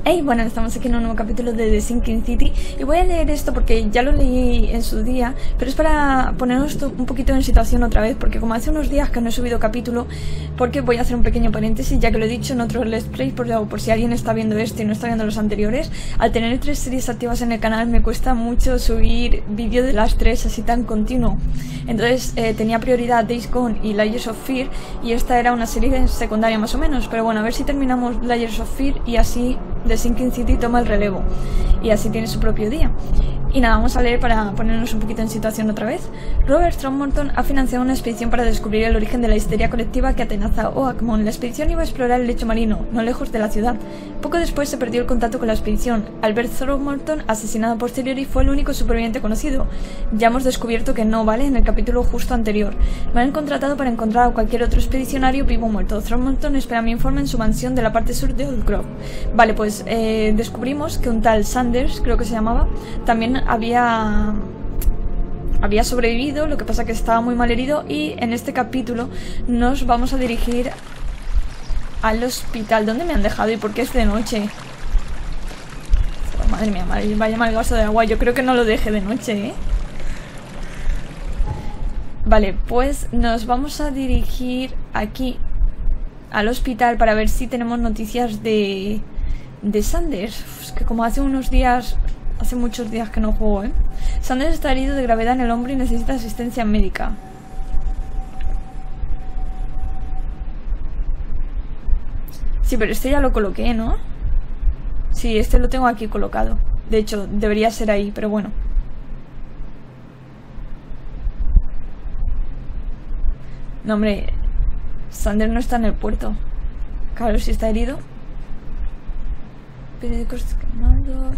Hey, bueno, estamos aquí en un nuevo capítulo de The Sinking City y voy a leer esto porque ya lo leí en su día, pero es para ponernos un poquito en situación otra vez, porque como hace unos días que no he subido capítulo, porque voy a hacer un pequeño paréntesis, ya que lo he dicho en otros Let's Play, por si alguien está viendo este y no está viendo los anteriores. Al tener 3 series activas en el canal me cuesta mucho subir vídeo de las 3 así tan continuo, entonces tenía prioridad Days Gone y Layers of Fear, y esta era una serie secundaria más o menos, pero bueno, a ver si terminamos Layers of Fear y así The Sinking City toma el relevo y así tiene su propio día. Y nada, vamos a leer para ponernos un poquito en situación otra vez. Robert Throckmorton ha financiado una expedición para descubrir el origen de la histeria colectiva que atenaza a Oakmont. La expedición iba a explorar el lecho marino, no lejos de la ciudad. Poco después se perdió el contacto con la expedición. Albert Throckmorton, asesinado a posteriori, fue el único superviviente conocido. Ya hemos descubierto que no, ¿vale? En el capítulo justo anterior. Me han contratado para encontrar a cualquier otro expedicionario vivo o muerto. Throckmorton espera mi informe en su mansión de la parte sur de Old Grove. Vale, pues descubrimos que un tal Sanders, creo que se llamaba, también había sobrevivido, lo que pasa que estaba muy mal herido, y en este capítulo nos vamos a dirigir al hospital. ¿Dónde me han dejado y por qué es de noche? Oh, madre mía, vaya mal gasto de agua. Yo creo que no lo deje de noche, ¿eh? Vale, pues nos vamos a dirigir aquí al hospital para ver si tenemos noticias de Sanders. Es que como hace muchos días que no juego, ¿eh? Sanders está herido de gravedad en el hombro y necesita asistencia médica. Sí, pero este ya lo coloqué, ¿no? Sí, este lo tengo aquí colocado. De hecho, debería ser ahí, pero bueno. No, hombre, Sanders no está en el puerto. Claro, si está herido. Periódicos quemados.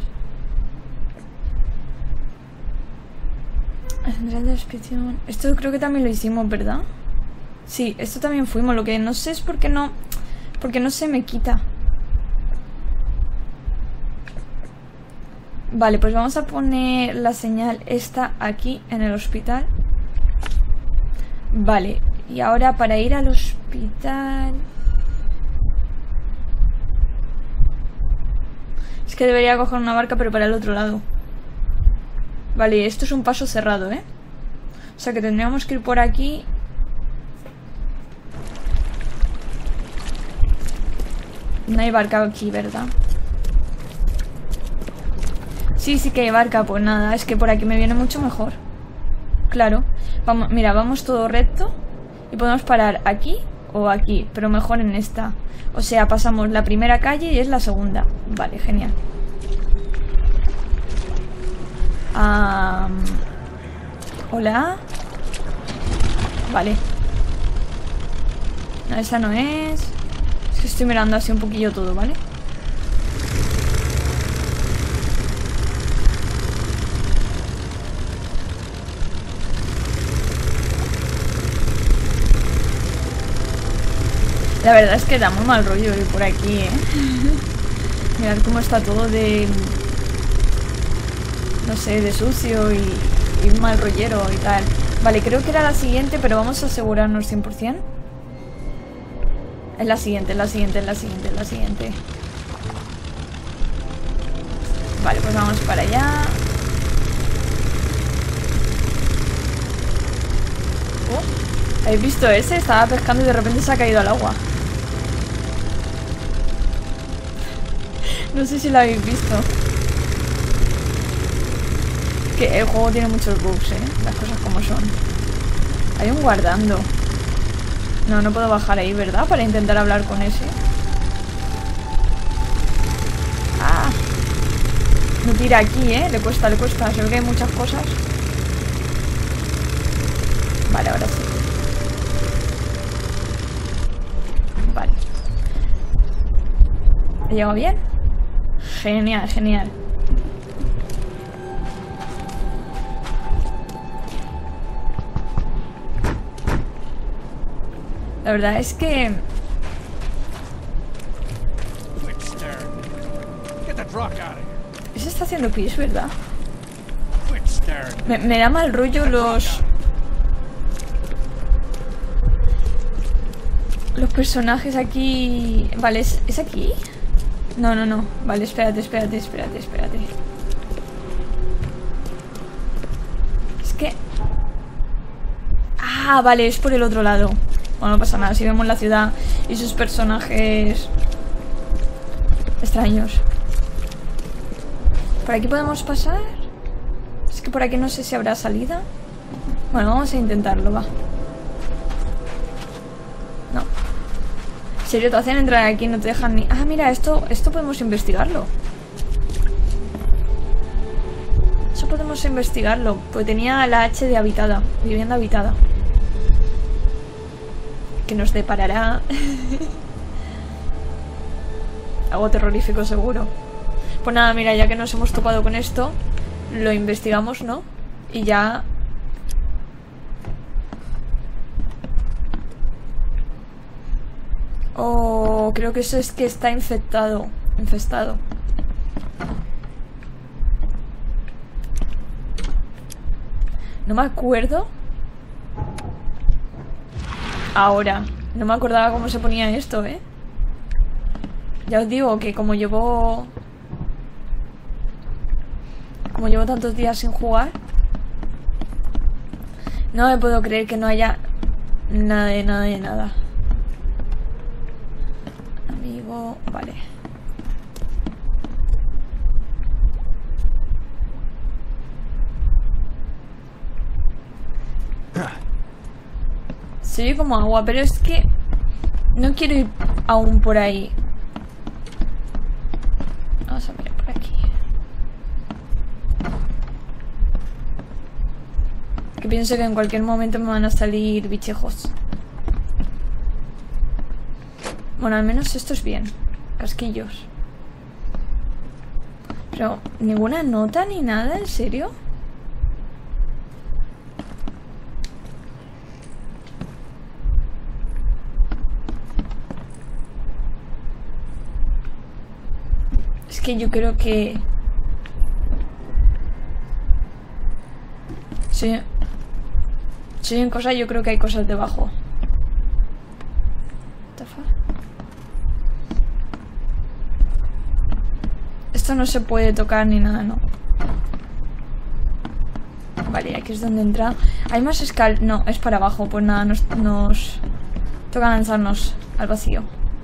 Central de expedición. Esto creo que también lo hicimos, ¿verdad? Sí, esto también fuimos. Lo que no sé es por qué no se me quita. Vale, pues vamos a poner la señal esta aquí en el hospital. Vale, y ahora para ir al hospital... Es que debería coger una barca, pero para el otro lado. Vale, esto es un paso cerrado, ¿eh? O sea que tendríamos que ir por aquí. No hay barca aquí, ¿verdad? Sí, sí que hay barca. Pues nada, es que por aquí me viene mucho mejor. Claro. Vamos, mira, vamos todo recto y podemos parar aquí o aquí, pero mejor en esta. O sea, pasamos la primera calle y es la segunda. Vale, genial. Hola. Vale. No, esa no es. Es que estoy mirando así un poquillo todo, ¿vale? La verdad es que da muy mal rollo ir por aquí, ¿eh? Mirad cómo está todo de... no sé, de sucio y mal rollero y tal. Vale, creo que era la siguiente, pero vamos a asegurarnos 100%. Es la siguiente, es la siguiente, es la siguiente, es la siguiente. Vale, pues vamos para allá. ¿Habéis visto ese? Estaba pescando y de repente se ha caído al agua. No sé si lo habéis visto. Que el juego tiene muchos bugs, ¿eh? Las cosas como son. Hay un guardando. No, no puedo bajar ahí, ¿verdad? Para intentar hablar con ese. Ah. No tira aquí, ¿eh? Le cuesta, le cuesta. Se ve que hay muchas cosas. Vale, ahora sí. Vale. ¿He llegado bien? Genial, genial. La verdad es que... Ese está haciendo pis, ¿verdad? Me da mal rollo los personajes aquí... Vale, ¿es aquí? No, no, no. Vale, espérate. Es que... Ah, vale, es por el otro lado. Bueno, no pasa nada. Si vemos la ciudad y sus personajes extraños. ¿Por aquí podemos pasar? Es que por aquí no sé si habrá salida. Bueno, vamos a intentarlo, va. No. En serio, te hacen entrar aquí y no te dejan ni... Ah, mira, esto podemos investigarlo. Eso podemos investigarlo. Pues tenía la H de habitada. Vivienda habitada. Que nos deparará algo terrorífico seguro. Pues nada, mira, ya que nos hemos topado con esto, lo investigamos, ¿no? Y ya... Oh, creo que eso es que está infestado. No me acuerdo. Ahora, no me acordaba cómo se ponía esto, ¿eh? Ya os digo que como llevo tantos días sin jugar, no me puedo creer que no haya nada de nada. Amigo, vale. Se oye como agua, pero es que no quiero ir aún por ahí. Vamos a mirar por aquí. Que pienso que en cualquier momento me van a salir bichejos. Bueno, al menos esto es bien. Casquillos. Pero, ¿ninguna nota ni nada? ¿En serio? Es que yo creo que... Sí. Si en cosas, yo creo que hay cosas debajo. What the fuck? Esto no se puede tocar ni nada, ¿no? Vale, aquí es donde entra. Hay más no, es para abajo. Pues nada, nos toca lanzarnos al vacío.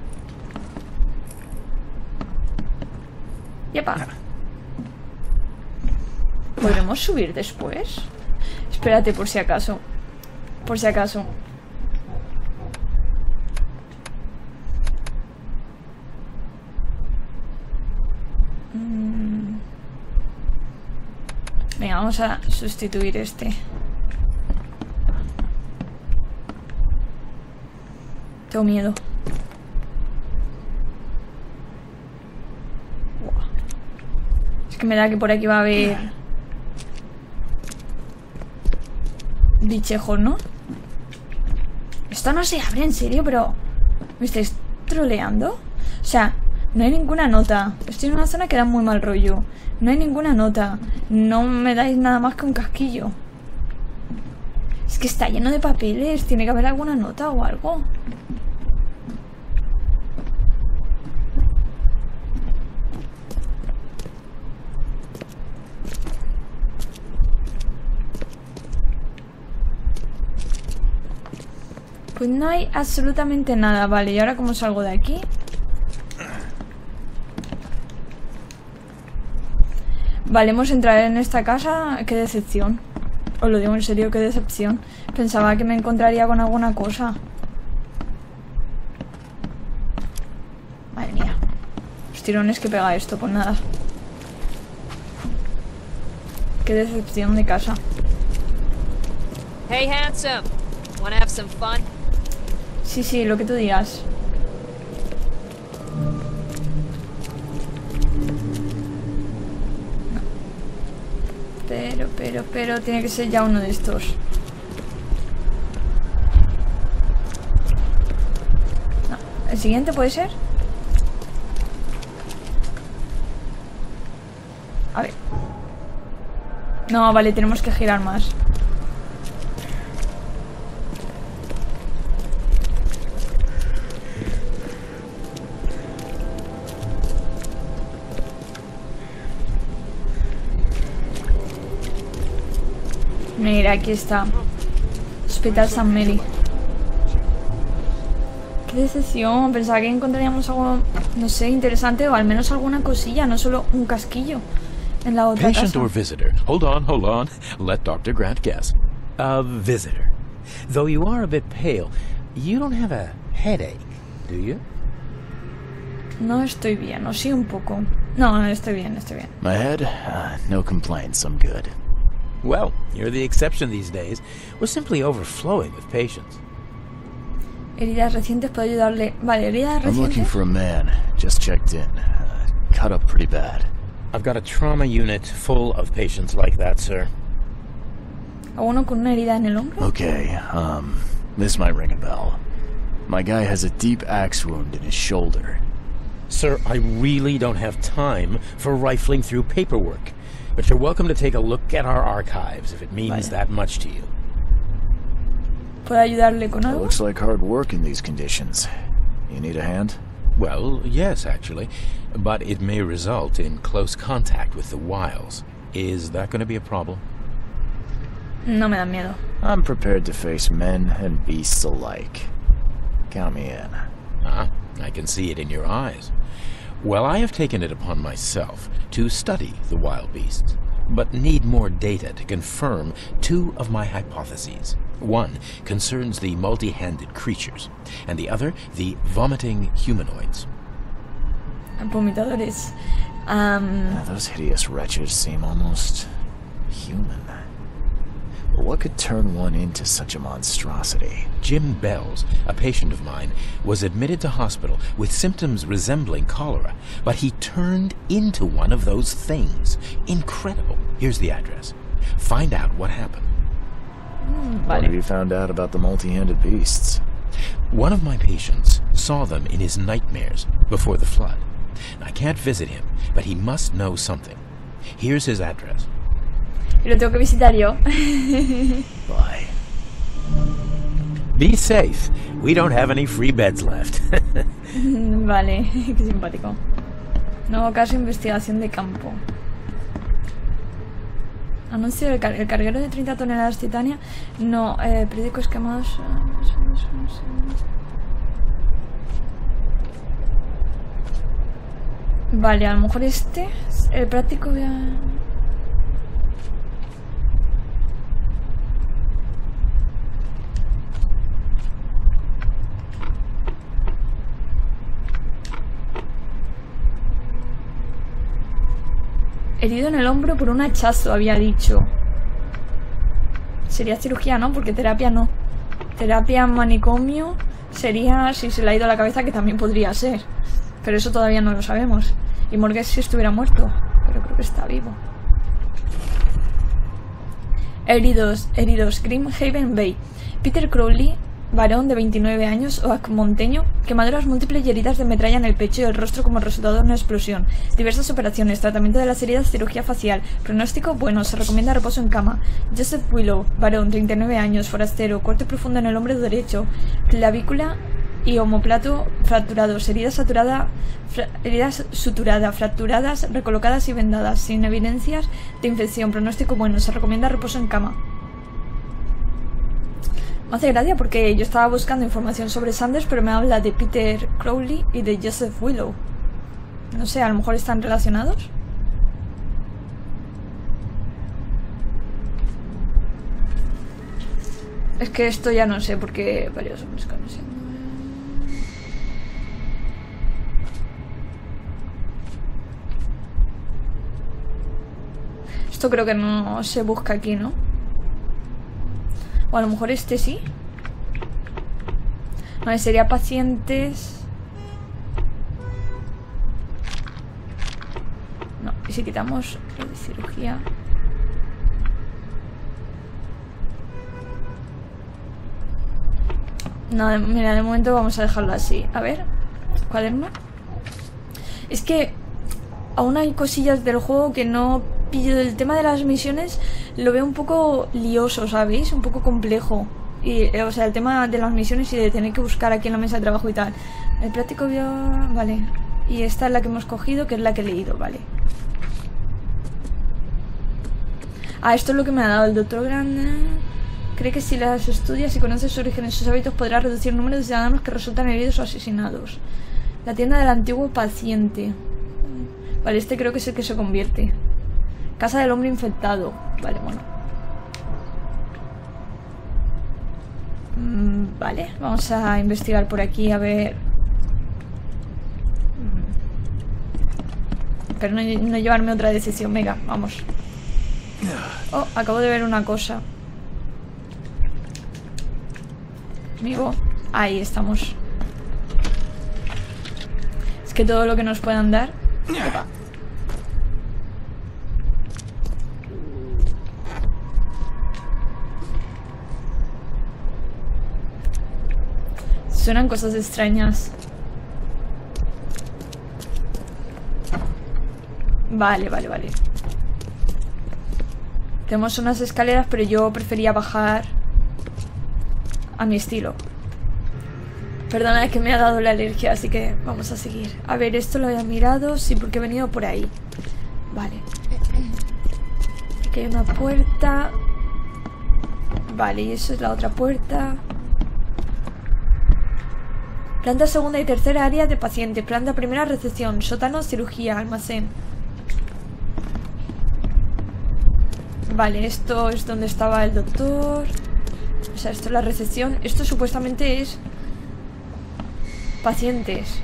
¡Yepa! ¿Podremos subir después? Espérate, por si acaso. Por si acaso. Venga, vamos a sustituir este. Tengo miedo. Es que me da que por aquí va a haber bichejos, ¿no? Esto no se abre, en serio, pero... ¿Me estáis troleando? O sea, no hay ninguna nota. Estoy en una zona que da muy mal rollo. No hay ninguna nota. No me dais nada más que un casquillo. Es que está lleno de papeles. Tiene que haber alguna nota o algo. Pues no hay absolutamente nada. Vale, ¿y ahora cómo salgo de aquí? Vale, hemos entrado en esta casa. Qué decepción. Os lo digo en serio, qué decepción. Pensaba que me encontraría con alguna cosa. Madre mía. Los tirones que pega esto, pues nada. Qué decepción de casa. Hey, handsome. Wanna have some fun? Sí, sí, lo que tú digas. Pero tiene que ser ya uno de estos. No. ¿El siguiente puede ser? A ver. No, vale, tenemos que girar más. Mira, aquí está. Hospital San Mary. Qué decepción. Pensaba que encontraríamos algo, no sé, interesante o al menos alguna cosilla, no solo un casquillo en la otra Patient casa. or visitor? Hold on. Let Dr. Grant guess. A visitor. Though you are a bit pale, you don't have a headache, do you? No estoy bien, o sí un poco. No, estoy bien. My head? No complaints, I'm good. Well, you're the exception these days. We're simply overflowing with patients. Heridas recientes, puedo ayudarle. Vale, heridas I'm looking recientes. for a man. Just checked in. Cut up pretty bad. I've got a trauma unit full of patients like that, sir. ¿A uno con una herida en el hombro? Okay, this might ring a bell. My guy has a deep axe wound in his shoulder. Sir, I really don't have time for rifling through paperwork. But you're welcome to take a look at our archives if it means that much to you. ¿Puedo ayudarle con It algo? looks like hard work in these conditions. You need a hand? Well, yes, actually. But it may result in close contact with the wiles. Is that going to be a problem? No me da miedo. I'm prepared to face men and beasts alike. Count me in. Ah, I can see it in your eyes. Well, I have taken it upon myself to study the wild beasts, but need more data to confirm two of my hypotheses. One concerns the multi-handed creatures, and the other the vomiting humanoids. Vomitadores. Those hideous wretches seem almost human. But what could turn one into such a monstrosity? Jim Bells, a patient of mine, was admitted to hospital with symptoms resembling cholera, but he turned into one of those things. Incredible. Here's the address. Find out what happened. What have you found out about the multi-handed beasts? One of my patients saw them in his nightmares before the flood. I can't visit him, but he must know something. Here's his address. Y lo tengo que visitar yo. Bye. Be safe. We don't have any free beds left. Vale, qué simpático. Nuevo caso, investigación de campo. Anuncio del el carguero de 30 toneladas de titanio. No, periódicos quemados. Vale, a lo mejor este. El práctico de... Herido en el hombro por un hachazo, había dicho. Sería cirugía, ¿no? Porque terapia no. Terapia en manicomio sería si se le ha ido a la cabeza, que también podría ser. Pero eso todavía no lo sabemos. Y Morgan si estuviera muerto. Pero creo que está vivo. Heridos. Grimhaven Bay. Peter Crowley, varón de 29 años, oaxmonteño, quemaduras múltiples y heridas de metralla en el pecho y el rostro como resultado de una explosión. Diversas operaciones, tratamiento de las heridas, cirugía facial. Pronóstico bueno, se recomienda reposo en cama. Joseph Willow, varón, 39 años, forastero, corte profundo en el hombro derecho, clavícula y omóplato fracturados, heridas suturadas, fracturadas, recolocadas y vendadas, sin evidencias de infección. Pronóstico bueno, se recomienda reposo en cama. Me hace gracia porque yo estaba buscando información sobre Sanders, pero me habla de Peter Crowley y de Joseph Willow. No sé, a lo mejor están relacionados. Es que esto ya no sé, porque varios hombres conociendo. Esto creo que no se busca aquí, ¿no? O a lo mejor este sí. Vale, sería pacientes. No, y si quitamos lo de cirugía. No, mira, de momento vamos a dejarlo así. A ver, cuaderno. Es que aún hay cosillas del juego que no pillo. Del tema de las misiones lo veo un poco lioso, ¿sabéis? Un poco complejo. Y, o sea, el tema de las misiones y de tener que buscar aquí en la mesa de trabajo y tal. El práctico vio... Vale. Y esta es la que hemos cogido, que es la que he leído, vale. Ah, esto es lo que me ha dado el doctor Grant. Cree que si las estudias y conoces su origen y sus hábitos podrás reducir el número de ciudadanos que resultan heridos o asesinados. La tienda del antiguo paciente. Vale, este creo que es el que se convierte. Casa del hombre infectado. Vale, bueno. Vale, vamos a investigar por aquí a ver. Pero no llevarme otra decisión. Venga, vamos. Oh, acabo de ver una cosa. Amigo, ahí estamos. Es que todo lo que nos puedan dar. Opa. Suenan cosas extrañas. Vale. Tenemos unas escaleras, pero yo prefería bajar a mi estilo. Perdona, es que me ha dado la alergia, así que vamos a seguir. A ver, esto lo había mirado, sí, porque he venido por ahí. Vale. Aquí hay una puerta. Vale, y eso es la otra puerta. Planta segunda y tercera, área de pacientes. Planta primera, recepción. Sótano, cirugía, almacén. Vale, esto es donde estaba el doctor. O sea, esto es la recepción. Esto supuestamente es pacientes.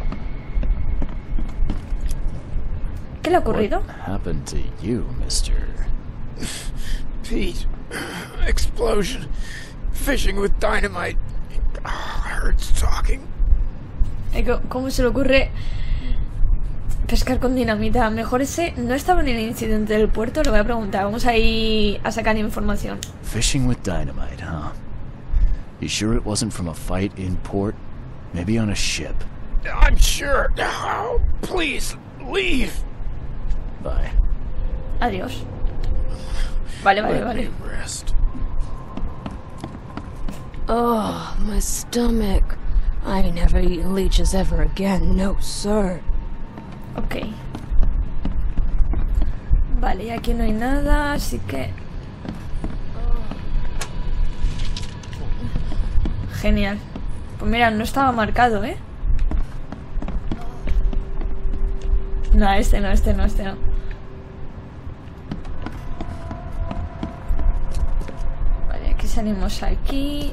¿Qué le ha ocurrido? What happened to you, Mr. Pete. Explosion. Fishing with dynamite. Hurts talking. ¿Cómo se le ocurre pescar con dinamita? Mejor ese no estaba en el incidente del puerto. Le voy a preguntar. Vamos a ir a sacar información. Fishing with dynamite, huh? You sure it wasn't from a fight in port? Maybe on a ship? I'm sure. Oh, please, leave. Bye. Adiós. Vale. Let me rest. Oh, my stomach. I ain't never eaten leeches ever again, no sir. Ok. Vale, y aquí no hay nada, así que... Genial. Pues mira, no estaba marcado, ¿eh? No, este no. Vale, aquí salimos aquí.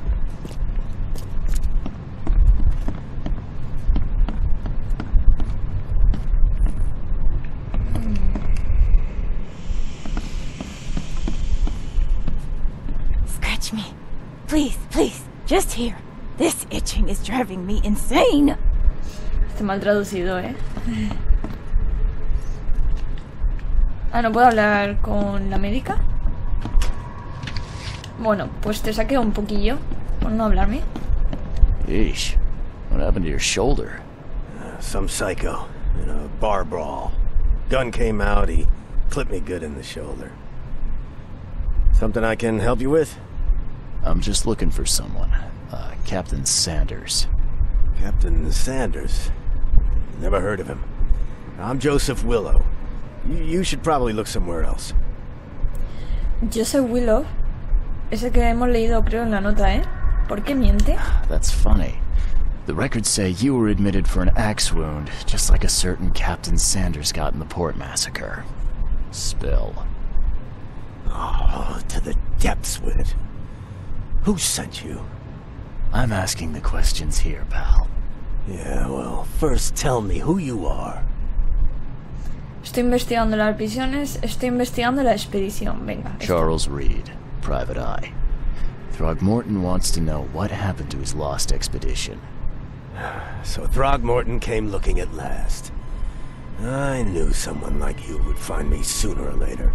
Scratch me. Please. Just here. This itching is driving me insane. Está mal traducido, ¿eh? Ah, ¿no puedo hablar con la médica? Bueno, pues te saqueo un poquillo por no hablarme. Yeesh. What happened to your shoulder? Some psycho in a bar brawl. Gun came out, he clipped me good in the shoulder. Something I can help you with? I'm just looking for someone. Captain Sanders. Captain Sanders? Never heard of him. I'm Joseph Willow. You should probably look somewhere else. Joseph Willow. Ese que hemos leído, creo, en la nota, ¿eh? ¿Por qué miente? That's funny. The records say you were admitted for an axe wound, just like a certain Captain Sanders got in the port massacre. Spill. Oh, to the depths with it. Who sent you? I'm asking the questions here, pal. Yeah, well, first tell me who you are. Estoy investigando las prisiones, estoy investigando la expedición. Venga. Charles Reed, Private Eye. Throgmorton wants to know what happened to his lost expedition. So Throgmorton came looking at last. I knew someone like you would find me sooner or later.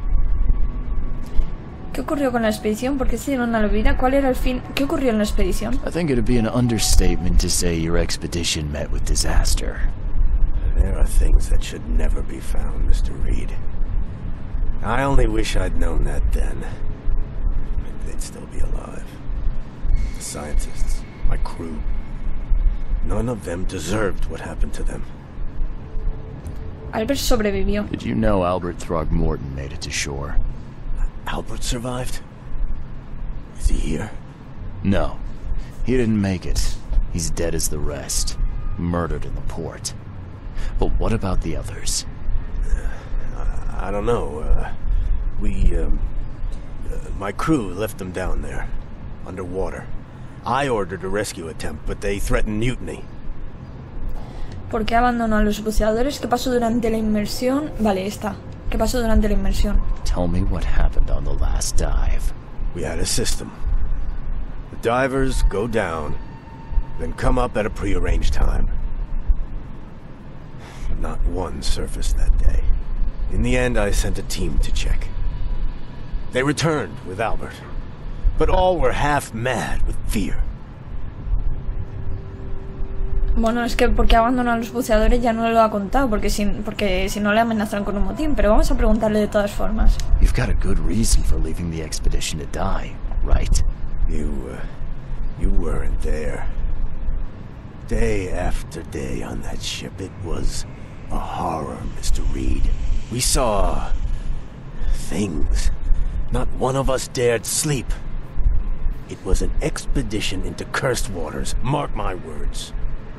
¿Qué ocurrió con la expedición? ¿Por qué se dieron a la vida? ¿Cuál era el fin? ¿Qué ocurrió en la expedición? I think it'd be an understatement to say your expedition met with disaster. There are things that should never be found, Mr. Reed. I only wish I'd known that then. Maybe they'd still be alive. The scientists, my crew. None of them deserved what happened to them. Albert sobrevivió. Did you know Albert Throgmorton made it to shore? Albert survived? Is he here? No. He didn't make it. He's dead as the rest. Murdered in the port. But what about the others? I don't know. My crew left them down there, underwater. I ordered a rescue attempt, but they threatened mutiny. ¿Por qué abandonó a los buceadores? ¿Qué pasó durante la inmersión? Vale, esta. ¿Qué pasó durante la inmersión? Tell me what happened on the last dive. We had a system. The divers go down, then come up at a prearranged time. Not one surfaced that day. In the end, I sent a team to check. They returned with Albert, but all were half mad with fear. Bueno, es que porque abandonó a los buceadores ya no lo ha contado, porque si no le amenazaron con un motín, pero vamos a preguntarle de todas formas. You've got a good reason for leaving the expedition to die, right? You weren't there. Day after day on that ship, it was a horror, Mr. Reed. We saw things. Not one of us dared sleep. It was an expedition into cursed waters, mark my words.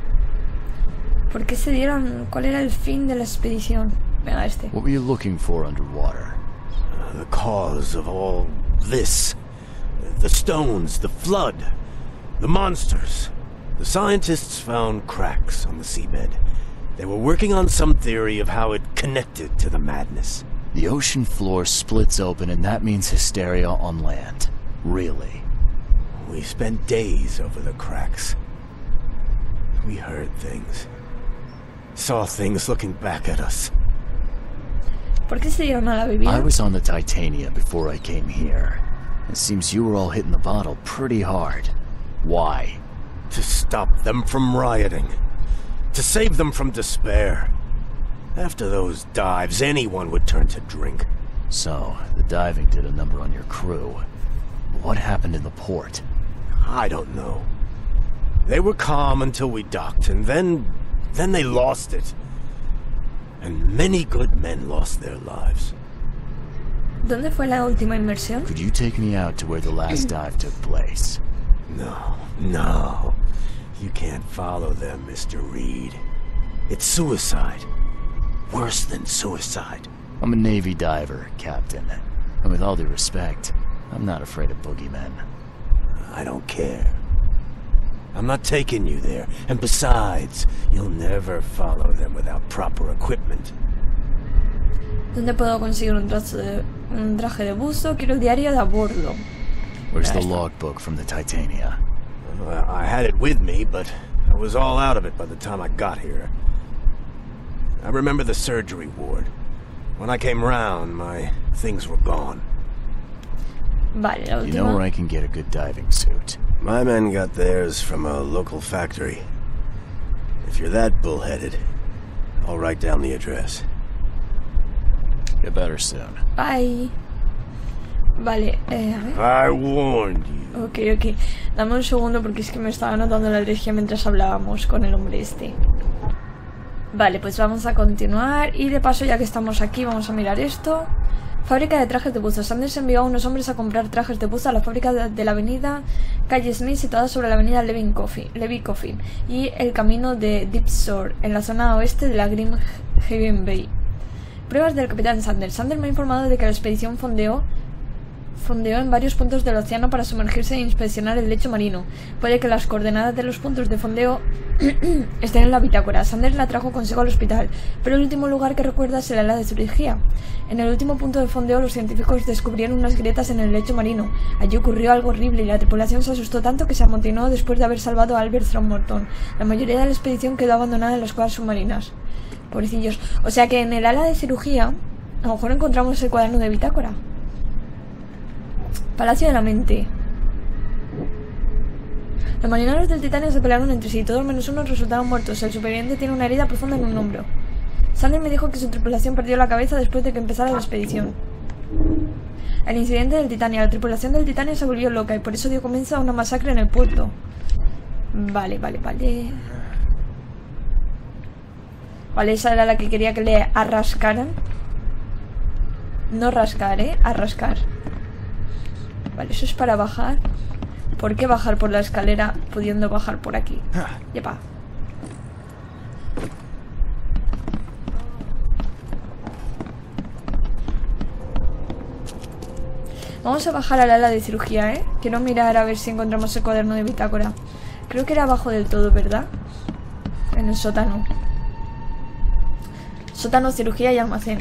¿Por qué se dieron? ¿Cuál era el fin de la expedición? Venga, este. What were you looking for underwater? The cause of all this. The stones, the flood, the monsters. The scientists found cracks on the seabed. They were working on some theory of how it connected to the madness. The ocean floor splits open and that means hysteria on land. Really? We spent days over the cracks. We heard things. Saw things looking back at us. ¿Por qué se dieron a la bebida? I was on the Titania before I came here. It seems you were all hitting the bottle pretty hard. Why? To stop them from rioting. To save them from despair. After those dives, anyone would turn to drink. So, the diving did a number on your crew. What happened in the port? I don't know. They were calm until we docked, and then they lost it. And many good men lost their lives. ¿Dónde fue la última inmersión? Could you take me out to where the last dive took place? No. You can't follow them, Mr. Reed. It's suicide. Worse than suicide. I'm a Navy diver, Captain. And with all due respect, I'm not afraid of boogeymen. I don't care. I'm not taking you there. And besides, you'll never follow them without proper equipment. ¿Dónde puedo conseguir un traje de buzo? Quiero el diario de a bordo. Where's the logbook from the Titania? Well, I had it with me, but I was all out of it by the time I got here. I remember the surgery ward. When I came round, my things were gone. Vale, la última. You know where I can get a good diving suit? My men got theirs from a local factory. If you're that bullheaded, I'll write down the address. Get better soon. Bye. Vale, a ver. I warned you. Ok. Dame un segundo porque es que me estaba notando la alergia mientras hablábamos con el hombre este. Vale, pues vamos a continuar. Y de paso, ya que estamos aquí, vamos a mirar esto. Fábrica de trajes de buzo. Sanders envió a unos hombres a comprar trajes de buzo a la fábrica de la avenida Calle Smith, situada sobre la avenida Levy Coffin y el camino de Deep Shore, en la zona oeste de la Green Haven Bay. Pruebas del capitán Sanders. Sanders me ha informado de que la expedición fondeó en varios puntos del océano para sumergirse e inspeccionar el lecho marino. Puede que las coordenadas de los puntos de fondeo estén en la bitácora. Sanders la trajo consigo al hospital, pero el último lugar que recuerda es el ala de cirugía. En el último punto de fondeo, los científicos descubrieron unas grietas en el lecho marino. Allí ocurrió algo horrible y la tripulación se asustó tanto que se amotinó después de haber salvado a Albert Throckmorton. La mayoría de la expedición quedó abandonada en las cuevas submarinas. Pobrecillos. O sea que en el ala de cirugía a lo mejor encontramos el cuaderno de bitácora. Palacio de la Mente. Los marineros del Titania se pelearon entre sí. Todos menos uno resultaron muertos. El superviviente tiene una herida profunda en un hombro. Sanders me dijo que su tripulación perdió la cabeza después de que empezara la expedición. El incidente del Titania. La tripulación del Titania se volvió loca y por eso dio comienzo a una masacre en el puerto. Vale. Vale, esa era la que quería que le arrascaran. No rascar, arrascar. Vale, eso es para bajar. ¿Por qué bajar por la escalera pudiendo bajar por aquí? Yepa. Vamos a bajar al ala de cirugía, ¿eh? Quiero mirar a ver si encontramos el cuaderno de bitácora. Creo que era abajo del todo, ¿verdad? En el sótano. Sótano, cirugía y almacén.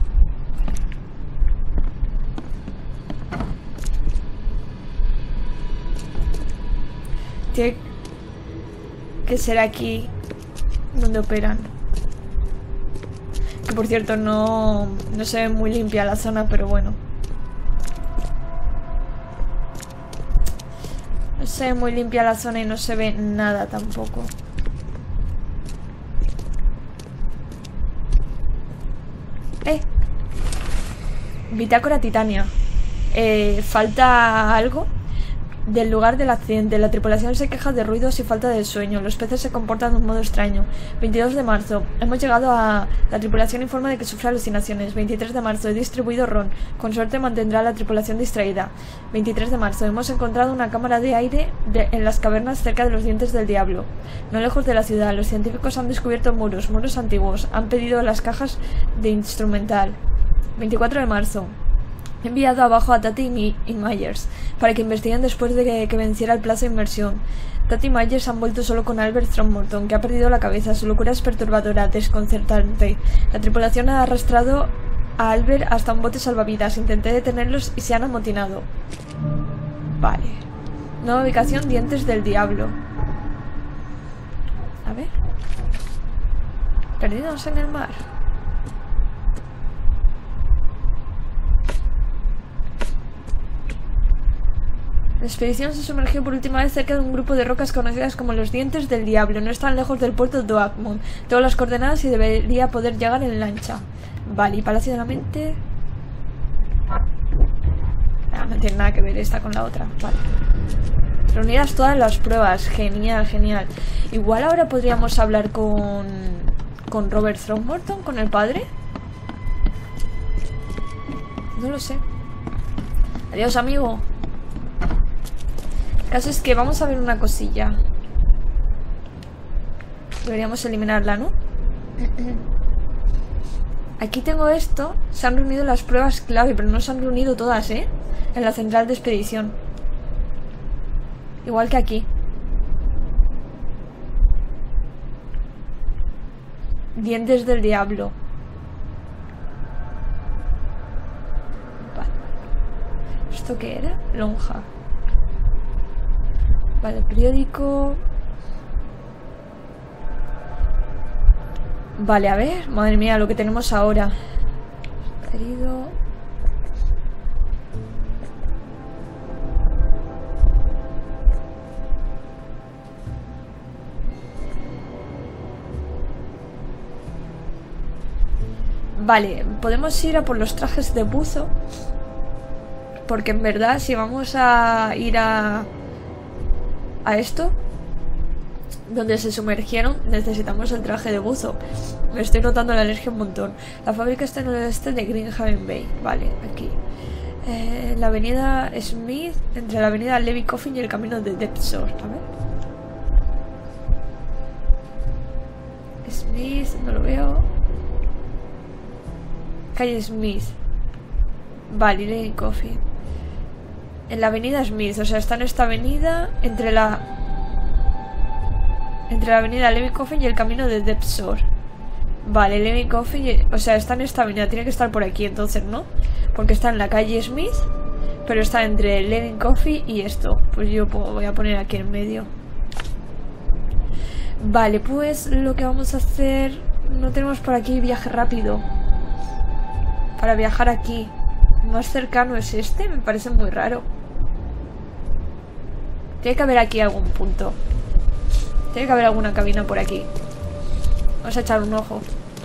Tiene que ser aquí donde operan. Que por cierto no se ve muy limpia la zona, pero bueno. No se ve muy limpia la zona y no se ve nada tampoco. Bitácora Titania. Falta algo del lugar del accidente. La tripulación se queja de ruidos y falta de sueño. Los peces se comportan de un modo extraño. 22 de marzo. Hemos llegado a... La tripulación informa de que sufre alucinaciones. 23 de marzo. He distribuido ron. Con suerte mantendrá a la tripulación distraída. 23 de marzo. Hemos encontrado una cámara de aire en las cavernas cerca de los dientes del diablo. No lejos de la ciudad. Los científicos han descubierto muros antiguos. Han pedido las cajas de instrumental. 24 de marzo. He enviado abajo a Tati y Myers para que investiguen después de que venciera el plazo de inmersión. Tati y Myers han vuelto solo con Albert Throckmorton, que ha perdido la cabeza. Su locura es perturbadora, desconcertante. La tripulación ha arrastrado a Albert hasta un bote salvavidas. Intenté detenerlos y se han amotinado. Vale. Nueva ubicación, dientes del diablo. A ver. Perdidos en el mar. La expedición se sumergió por última vez cerca de un grupo de rocas conocidas como los Dientes del Diablo. No están lejos del puerto de Oakmont. Tengo las coordenadas y debería poder llegar en lancha. Vale, y Palacio de la Mente... no tiene nada que ver esta con la otra. Vale. Reunidas todas las pruebas. Genial, genial. Igual ahora podríamos hablar con Robert Throckmorton, con el padre. No lo sé. Adiós, amigo. El caso es que vamos a ver una cosilla. Deberíamos eliminarla, ¿no? Aquí tengo esto. Se han reunido las pruebas clave, pero no se han reunido todas, ¿eh? En la central de expedición. Igual que aquí. Dientes del diablo. Vale. ¿Esto qué era? Lonja. Vale, periódico. Vale, a ver. Madre mía, lo que tenemos ahora. Herido. Vale, podemos ir a por los trajes de buzo. Porque en verdad, si vamos a ir a esto, donde se sumergieron, necesitamos el traje de buzo. Me estoy notando la alergia un montón. La fábrica está en el oeste de Greenhaven Bay. Vale, aquí. La avenida Smith, entre la avenida Levy Coffin y el camino de Depsor. A ver. Smith, no lo veo. Calle Smith. Vale, Levy Coffin. En la avenida Smith, o sea, está en esta avenida entre la avenida Levy Coffin y el camino de Depsor. Vale, Levy Coffin, o sea, está en esta avenida, tiene que estar por aquí entonces, ¿no? Porque está en la calle Smith, pero está entre Levy Coffin y esto. Pues yo voy a poner aquí en medio. Vale, pues lo que vamos a hacer... No tenemos por aquí viaje rápido para viajar aquí. Más cercano es este, me parece muy raro. Tiene que haber aquí algún punto. Tiene que haber alguna cabina por aquí. Vamos a echar un ojo.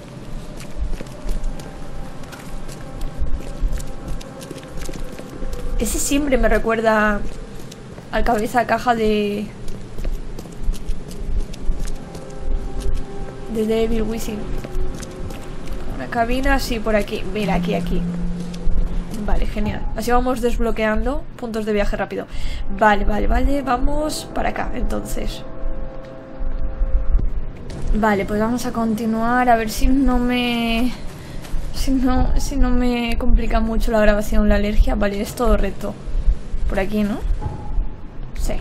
Ese siempre me recuerda al cabeza de caja de Devil Within. Una cabina así por aquí. Mira, aquí. Vale, genial. Así vamos desbloqueando puntos de viaje rápido. Vale, vale, vale. Vamos para acá, entonces. Vale, pues vamos a continuar. A ver si no me... Si no me complica mucho la grabación, la alergia. Vale, es todo recto. Por aquí, ¿no? Sí.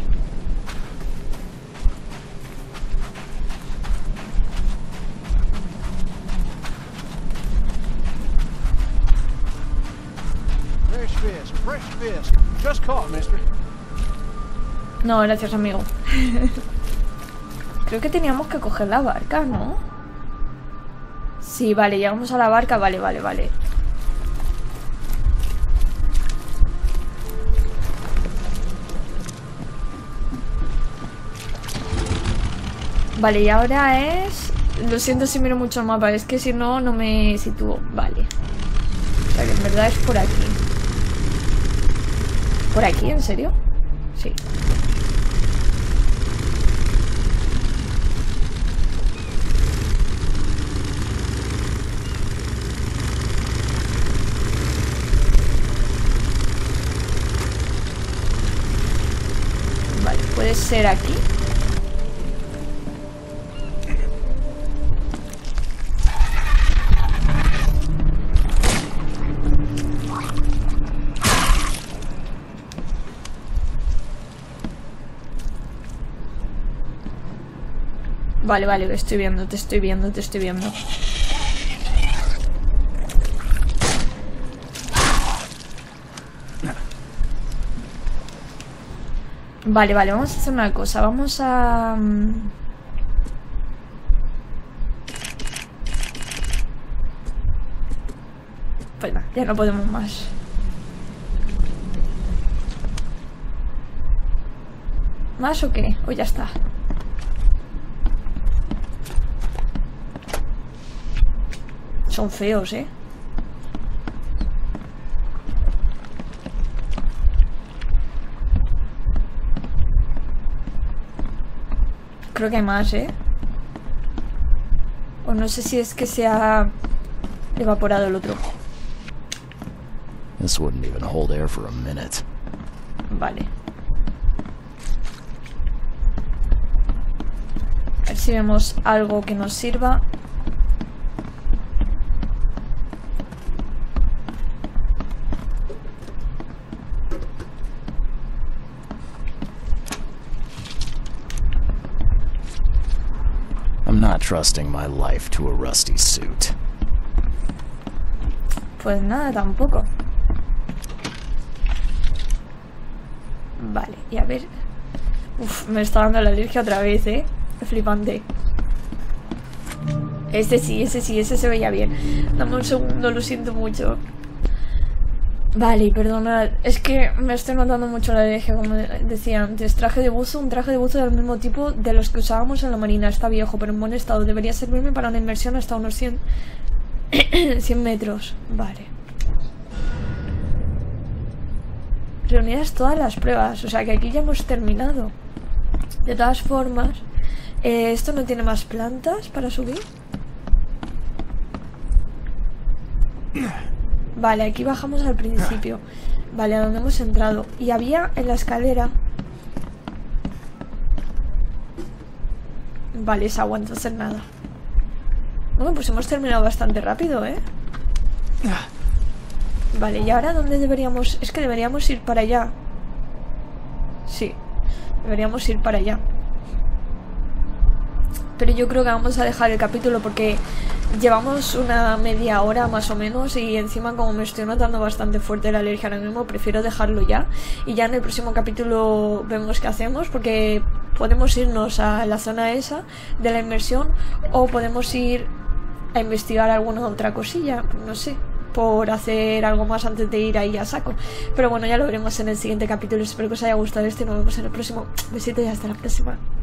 Fresh fish. Just caught, mister. No, gracias, amigo. Creo que teníamos que coger la barca, ¿no? Sí, vale, llegamos a la barca. Vale, vale, vale. Vale, y ahora es... Lo siento si miro mucho el mapa, es que si no, no me sitúo. Vale. O sea que en verdad es por aquí. ¿Por aquí? ¿En serio? Sí. Vale, puede ser aquí. Vale, vale, te estoy viendo, te estoy viendo, te estoy viendo. Vale, vale, vamos a hacer una cosa. Vamos a... Pues nada, ya no podemos más. ¿Más o qué? ¿O ya está? Son feos, ¿eh? Creo que hay más, ¿eh? O no sé si es que se ha evaporado el otro. This wouldn't even hold air for a minute. Vale. A ver si vemos algo que nos sirva. I'm not trusting my life to a rusty suit. Pues nada, tampoco. Vale, y a ver... Uf, me está dando la alergia otra vez, ¿eh? Flipante. Ese sí, ese se veía bien. Dame un segundo, lo siento mucho. Vale, perdonad. Es que me estoy notando mucho la alergia, como decía antes. Traje de buzo, un traje de buzo del mismo tipo de los que usábamos en la marina. Está viejo, pero en buen estado. Debería servirme para una inmersión hasta unos 100 metros. Vale. Reunidas todas las pruebas. O sea que aquí ya hemos terminado. De todas formas, ¿esto no tiene más plantas para subir? Vale, aquí bajamos al principio. Vale, a donde hemos entrado. Y había en la escalera... Vale, es agua, entonces nada. Bueno, pues hemos terminado bastante rápido, ¿eh? Vale, ¿y ahora dónde deberíamos...? Es que deberíamos ir para allá. Sí, deberíamos ir para allá. Pero yo creo que vamos a dejar el capítulo porque llevamos una media hora más o menos y encima como me estoy notando bastante fuerte la alergia ahora mismo, prefiero dejarlo ya. Y ya en el próximo capítulo vemos qué hacemos, porque podemos irnos a la zona esa de la inmersión o podemos ir a investigar alguna otra cosilla, no sé, por hacer algo más antes de ir ahí a saco. Pero bueno, ya lo veremos en el siguiente capítulo. Espero que os haya gustado este y nos vemos en el próximo. Besitos y hasta la próxima.